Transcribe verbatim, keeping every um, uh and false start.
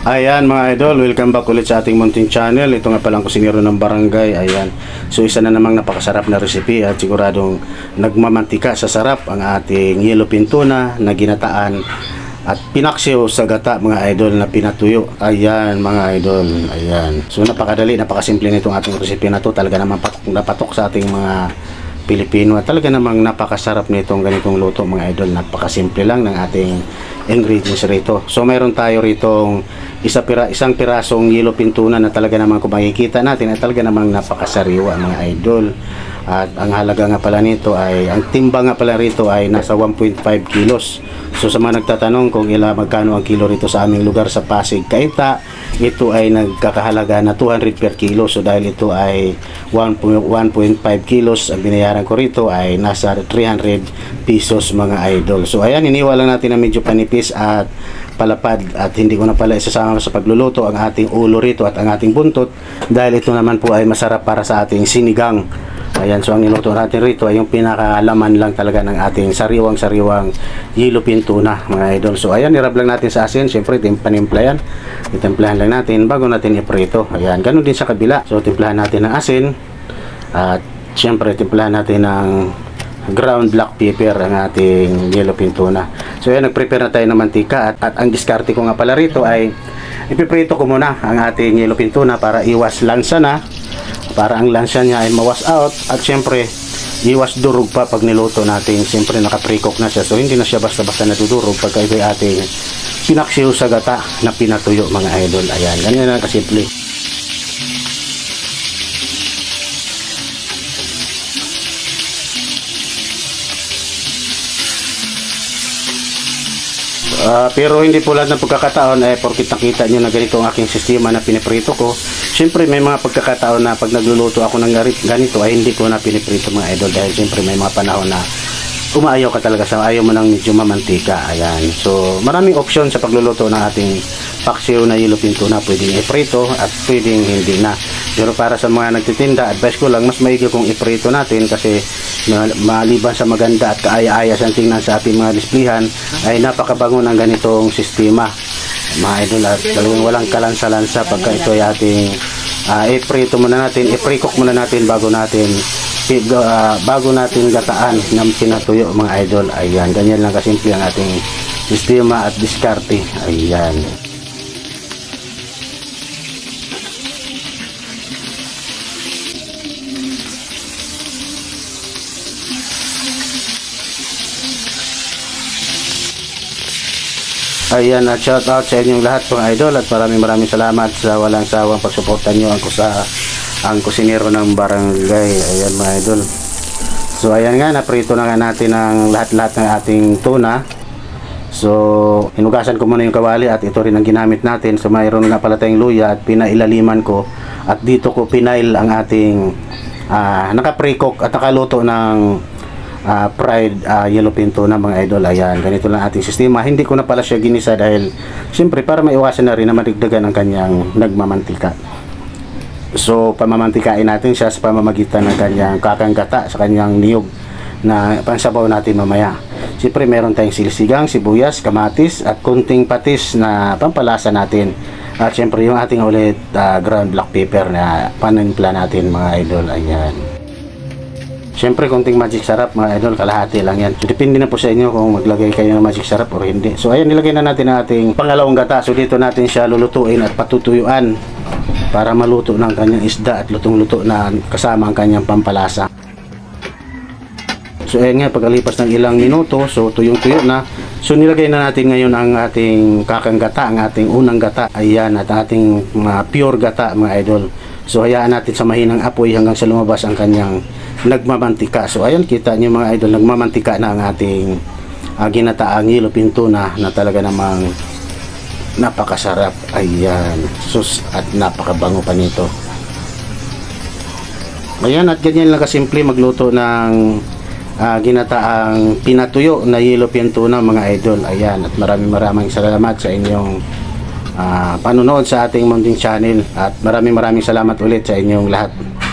Ayan mga idol, welcome back ulit sa ating munting channel. Ito nga palang kusinero ng barangay. Ayan, so isa na namang napakasarap na recipe at siguradong nagmamantika sa sarap ang ating yellowfin tuna na ginataan at pinaksiw sa gata mga idol na pinatuyo. Ayan mga idol, ayan. So napakadali, napakasimple nitong ating recipe na to. Talaga namang patok na patok sa ating mga Pilipino at talaga namang napakasarap nitong ganitong luto mga idol. Napakasimple lang ng ating ingredients rito. So mayroon tayo ritong isa pira, isang pirasong yellowfin tuna na talaga namang kung makikita natin ay talaga namang napakasariwa mga idol. At ang halaga nga pala nito ay, ang timba nga pala rito ay nasa one point five kilos. So sa mga nagtatanong kung ila magkano ang kilo rito sa aming lugar sa Pasig, Cainta, ito ay nagkakahalaga na two hundred per kilo. So dahil ito ay one point five kilos, ang binayaran ko rito ay nasa three hundred pesos mga idol. So ayan, iniwa lang natin na medyo panipis at palapad at hindi ko na pala isasama sa pagluluto ang ating ulo rito at ang ating buntot dahil ito naman po ay masarap para sa ating sinigang. Ayan, so ang niluto natin rito ay yung pinakalaman lang talaga ng ating sariwang-sariwang yellowfin tuna mga idol. So ayan, nirab lang natin sa asin. Siyempre, panimpla yan. Itemplahan lang natin bago natin iprito. Ayan, ganun din sa kabila. So timplahan natin ng asin at siyempre timplahan natin ng ground black pepper ang ating yellowfin tuna. So ayan, nagprepare na tayo ng mantika at, at ang diskarte ko nga pala rito ay ipiprito ko muna ang ating yellowfin tuna para iwas lansa na, para ang lansa niya ay mawas out at syempre iwas durog pa pag niluto natin. Siyempre naka-pre-cook na siya, so hindi na siya basta-basta nadudurog pagka ito ay ating pinaksiw sa gata na pinatuyo mga idol. Ayan, ganyan na kasimple. Uh, pero hindi po lahat ng pagkakataon eh porkit nakita nyo na ganito ang aking sistema na piniprito ko. Siyempre may mga pagkakataon na pag nagluluto ako ng ganito ay hindi ko na piniprito mga idol dahil siyempre may mga panahon na umaayaw ka talaga sa ayaw mo ng medyo mamantika. Ayan, so maraming option sa pagluluto ng ating paksiw na yellowfin tuna. Pwedeng iprito at pwedeng hindi na, pero para sa mga nagtitinda, advice ko lang mas maigi kung iprito natin kasi maliban sa maganda at kaaya-aya sa tingnan sa ating mga displayhan ay napakabango ng ganitong sistema mga idol at talagang walang kalansa-lansa pagka ito ay ating uh, iprito muna natin, i-pre-cook muna natin bago natin uh, bago natin gataan ng pinatuyo mga idol. Ayan, ganyan lang kasimple ang ating sistema at diskarte. Ayan. Ayan, at shout out sa inyong lahat mga idol at maraming maraming salamat sa walang sawang pagsuporta nyo ang, kusa, ang kusinero ng barangay. Ayan mga idol. So ayan nga, naprito na nga natin ang lahat-lahat ng ating tuna. So hinugasan ko muna yung kawali at ito rin ang ginamit natin. So mayroon nga pala tayong luya at pinailaliman ko at dito ko pinail ang ating uh, naka-pre-cook at nakaluto ng Uh, fried uh, yellowfin tuna mga idol. Ayan, ganito lang ating sistema. Hindi ko na pala siya ginisa dahil siyempre para maiwasan na rin na madigdagan ang kanyang nagmamantika. So pamamantikain natin siya sa pamamagitan ng kanyang kakanggata sa kanyang niyog na pansabaw natin mamaya. Siyempre meron tayong silsigang, sibuyas, kamatis at kunting patis na pampalasa natin. At siyempre yung ating ulit uh, ground black pepper na panimpla natin mga idol. Ayan. Siyempre, konting magic sarap mga idol, kalahati lang yan. So, depende na po sa inyo kung maglagay kayo ng magic sarap o hindi. So, ayan, nilagay na natin ang ating pangalawang gata. So, dito natin siya lulutuin at patutuyuan para maluto ng kanyang isda at lutong-luto na kasama ang kanyang pampalasa. So, ayan nga, pagkalipas ng ilang minuto, so, tuyong-tuyo na. So, nilagay na natin ngayon ang ating kakang gata, ang ating unang gata. Ayan, at ating uh, pure gata mga idol. So, hayaan natin sa mahinang apoy hanggang sa lumabas ang kanyang nagmamantika. So ayan, kita nyo mga idol, nagmamantika na ang ating uh, ginataang yellowfin tuna na talaga namang napakasarap. Ayan, sus, at napakabango pa nito. Ayan, at ganyan lang kasimple magluto ng uh, ginataang pinatuyo na yellowfin tuna mga idol. Ayan, at maraming maraming salamat sa inyong uh, panunood sa ating munting channel at maraming maraming salamat ulit sa inyong lahat.